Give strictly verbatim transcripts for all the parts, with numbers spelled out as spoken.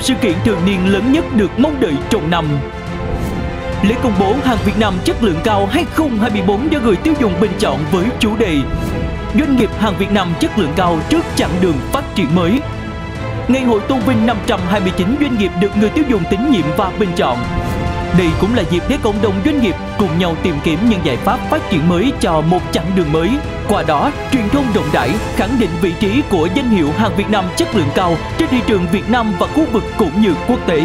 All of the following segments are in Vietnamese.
sự kiện thường niên lớn nhất được mong đợi trong năm. Lễ công bố hàng Việt Nam chất lượng cao hai không hai tư do người tiêu dùng bình chọn với chủ đề Doanh nghiệp hàng Việt Nam chất lượng cao trước chặng đường phát triển mới. Ngày hội tôn vinh năm trăm hai mươi chín doanh nghiệp được người tiêu dùng tín nhiệm và bình chọn. Đây cũng là dịp để cộng đồng doanh nghiệp cùng nhau tìm kiếm những giải pháp phát triển mới cho một chặng đường mới. Qua đó, truyền thông rộng rãi khẳng định vị trí của danh hiệu hàng Việt Nam chất lượng cao trên thị trường Việt Nam và khu vực cũng như quốc tế.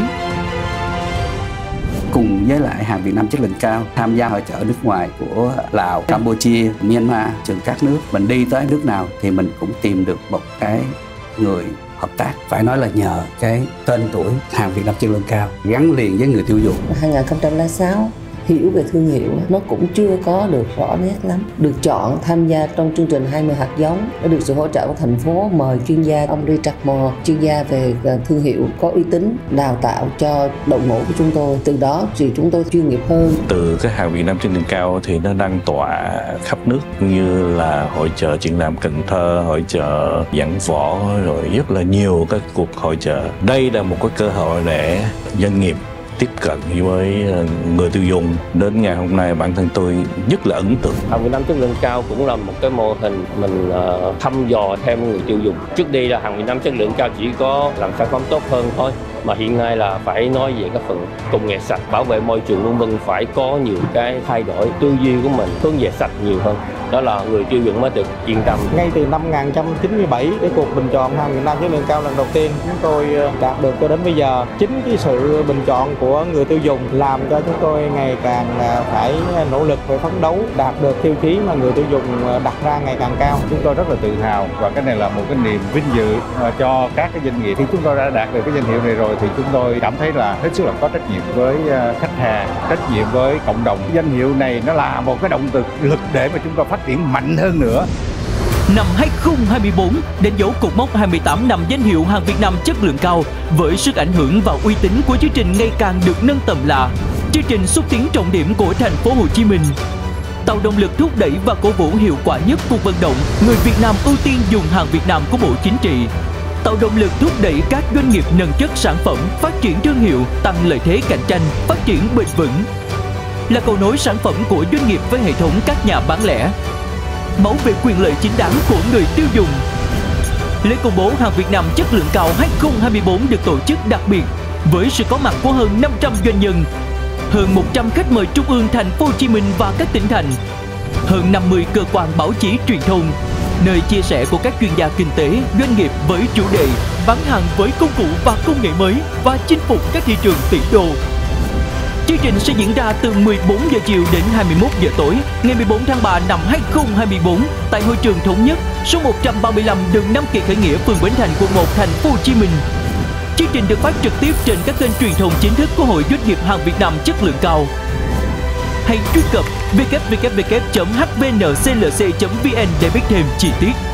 Cùng với lại hàng Việt Nam chất lượng cao tham gia hội chợ nước ngoài của Lào, Campuchia, Myanmar, trường các nước, mình đi tới nước nào thì mình cũng tìm được một cái người hợp tác. Phải nói là nhờ cái tên tuổi hàng Việt Nam chất lượng cao gắn liền với người tiêu dùng. hai không không sáu hiểu về thương hiệu nó cũng chưa có được rõ nét lắm. Được chọn tham gia trong chương trình hai mươi hạt giống, đã được sự hỗ trợ của thành phố mời chuyên gia ông Richard Moore, chuyên gia về thương hiệu có uy tín, đào tạo cho đội ngũ của chúng tôi. Từ đó thì chúng tôi chuyên nghiệp hơn. Từ cái hàng Việt Nam chất lượng cao thì nó đang tỏa khắp nước như là hội chợ triển lãm Cần Thơ, hội chợ Giảng Võ, rồi rất là nhiều các cuộc hội chợ. Đây là một cái cơ hội để doanh nghiệp tiếp cận với người tiêu dùng. Đến ngày hôm nay bản thân tôi rất là ấn tượng. Hàng Việt Nam chất lượng cao cũng là một cái mô hình mình uh, thăm dò thêm người tiêu dùng. Trước đây là hàng Việt Nam chất lượng cao chỉ có làm sản phẩm tốt hơn thôi, mà hiện nay là phải nói về cái phần công nghệ sạch, bảo vệ môi trường vân vân, phải có nhiều cái thay đổi tư duy của mình hướng về sạch nhiều hơn. Đó là người tiêu dùng mới được yên tâm. Ngay từ năm một nghìn chín trăm chín mươi bảy, cái cuộc bình chọn hàng Việt Nam chất lượng cao lần đầu tiên chúng tôi đạt được cho đến bây giờ. Chính cái sự bình chọn của người tiêu dùng làm cho chúng tôi ngày càng phải nỗ lực và phấn đấu đạt được tiêu chí mà người tiêu dùng đặt ra ngày càng cao. Chúng tôi rất là tự hào và cái này là một cái niềm vinh dự cho các cái doanh nghiệp. Khi chúng tôi đã đạt được cái danh hiệu này rồi thì chúng tôi cảm thấy là hết sức là có trách nhiệm với khách hàng, trách nhiệm với cộng đồng. Danh hiệu này nó là một cái động lực để mà chúng tôi phát triển mạnh hơn nữa. Năm hai không hai tư đánh dấu cột mốc hai mươi tám năm danh hiệu hàng Việt Nam chất lượng cao, với sức ảnh hưởng và uy tín của chương trình ngày càng được nâng tầm là chương trình xúc tiến trọng điểm của thành phố Hồ Chí Minh. Tạo động lực thúc đẩy và cổ vũ hiệu quả nhất cuộc vận động người Việt Nam ưu tiên dùng hàng Việt Nam của Bộ Chính trị. Tạo động lực thúc đẩy các doanh nghiệp nâng chất sản phẩm, phát triển thương hiệu, tăng lợi thế cạnh tranh, phát triển bền vững. Là cầu nối sản phẩm của doanh nghiệp với hệ thống các nhà bán lẻ. Bảo vệ quyền lợi chính đáng của người tiêu dùng. Lễ công bố hàng Việt Nam chất lượng cao hai không hai tư được tổ chức đặc biệt với sự có mặt của hơn năm trăm doanh nhân, hơn một trăm khách mời trung ương thành phố Hồ Chí Minh và các tỉnh thành, hơn năm mươi cơ quan báo chí truyền thông, nơi chia sẻ của các chuyên gia kinh tế, doanh nghiệp với chủ đề bán hàng với công cụ và công nghệ mới và chinh phục các thị trường tỷ đô. Chương trình sẽ diễn ra từ mười bốn giờ chiều đến hai mươi mốt giờ tối ngày mười bốn tháng ba năm hai không hai tư tại hội trường Thống Nhất, số một trăm ba mươi lăm đường Nam Kỳ Khởi Nghĩa, phường Bến Thành, quận một, thành phố Hồ Chí Minh. Chương trình được phát trực tiếp trên các kênh truyền thông chính thức của Hội Doanh nghiệp hàng Việt Nam chất lượng cao. Hãy truy cập w w w chấm h v n c l c chấm v n để biết thêm chi tiết.